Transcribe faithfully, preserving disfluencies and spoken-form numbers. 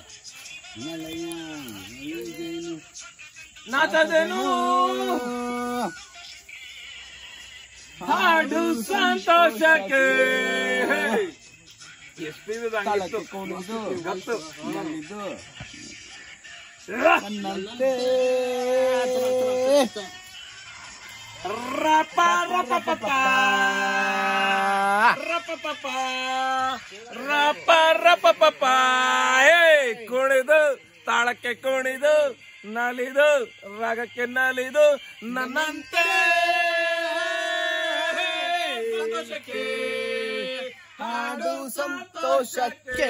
ನಾಚದೇನು ಹಾಡು ಸಂತೋಷಕ್ಕೆ ಎಷ್ಟು ಗೊತ್ತು ರಪ ರಪ ಪಪ ರಪ ಪಪ ರಪ ರಪ ಪಪ ಹೇ ಕುಣಿದು ತಾಳಕ್ಕೆ ಕುಣಿದು ನಲಿದು ರಾಗಕ್ಕೆ ನಲಿದು ನನ್ನಂತೆ ಸಂತೋಷಕ್ಕೆ ಹಾಡು ಸಂತೋಷಕ್ಕೆ